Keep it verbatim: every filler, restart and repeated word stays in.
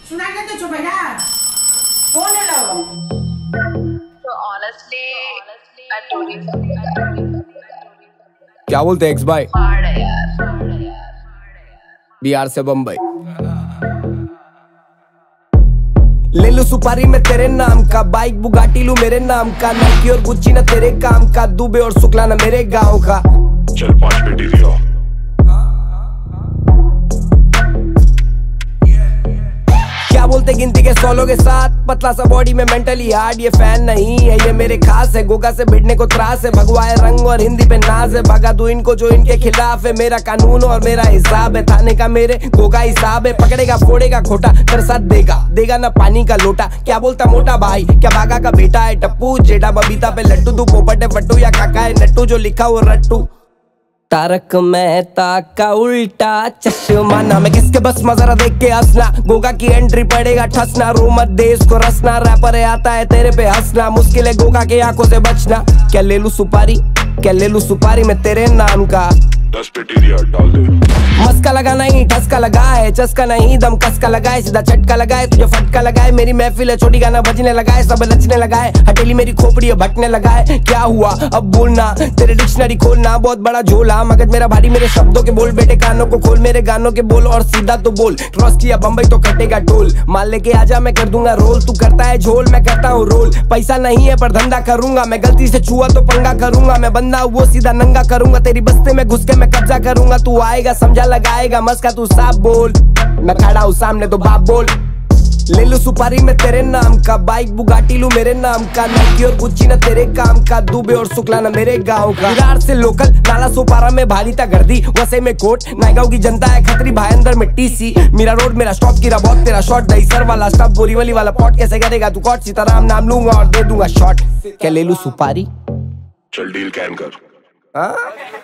सुनाई नहीं दे बेटा, कौन है लोग? So honestly, I told you something. क्या बोलते एक्स भाई? Hard है यार, बिहार से बम्बई। ले लो सुपारी में तेरे नाम का, बाइक बुगाटी लू मेरे नाम का, नाइकी और गुच्ची ना तेरे काम का, दुबे और शुक्ला ना मेरे गांव का। चल पांच पेटी दिया। क्या बोलते गिनती के सोलो के साथ, पतला सा बॉडी में मेंटली हार्ड, ये फैन नहीं है ये मेरे खास है, गोगा से भिड़ने को त्रास है, भगवाए रंग और हिंदी पे नाज है, भगा तू इनको जो इनके खिलाफ है, मेरा कानून और मेरा हिसाब है, थाने का मेरे गोगा हिसाब है, पकड़ेगा फोड़ेगा खोटा, कर साथ देगा देगा ना पानी का लोटा। क्या बोलता मोटा भाई, क्या बागा का बेटा है टप्पू, जेठा बबीता पे लट्टू, तू पोपट है फट्टू या काका है नट्टू, जो लिखा वो रट्टू। तारक मेहता का उल्टा चश्मा, नाम है किसके बस मजरा देख के हंसना, गोगा की एंट्री पड़ेगा ठसना, रो मत दे इसको रसना, रैपर है आता है तेरे पे हंसना, मुश्किल है गोगा के आंखों से बचना। क्या ले लूं सुपारी, क्या ले लूं सुपारी में तेरे नाम का, दस पेटी दिया डाल दे। मस्का लगा नहीं ठसका लगा है, चस्का नहीं दम कसका लगाए, सीधा झटका लगाए तुझे फटका लगाए, मेरी महफिल है छोटी गाना बजने लगाए, सब नचने लगाए, हटेली मेरी खोपड़ी है भटने लगाए। क्या हुआ अब बोलना, तेरे डिक्शनरी खोलना, बहुत बड़ा झोला मगज मेरा भारी, मेरे शब्दों के बोल, बेटे कानों को खोल, मेरे गानों के बोल और सीधा तो बोल, क्रॉस किया बम्बई तो कटेगा टोल, माल लेके आजा मैं कर दूंगा रोल, तू करता है झोल मैं करता हूँ रोल, पैसा नहीं है पर धंधा करूंगा, मैं गलती से छुआ तो पंगा करूंगा, मैं बंदा वो सीधा नंगा करूंगा, तेरी बस्ते में घुस के मैं कब्जा करूंगा, तू आएगा समझा लगाएगा मस्का तू साफ बोल, मैं खड़ा हूँ सामने तो बाप बोल। ले लो सुपारी में तेरे नाम का, बाइक बुगाटी लू मेरे नाम का, नाइकी और गुच्ची ना तेरे काम का, दुबे और शुक्ला ना मेरे गांव का, विरार से लोकल नाला सोपारा में भारी था गर्दी, वसे में कोट नायगांव की जनता है खतरी, भाई अंदर में टीसी, मेरा रोड मेरा स्टॉप गिरा बहुत तेरा शॉट, दही सर वाला स्टॉप बोरीवली वाला पॉट, कैसे करेगा तू कॉट, सीताराम नाम लूंगा और दे दूंगा शॉट। क्या ले लू सुपारी, चल डील कैन कर। हाँ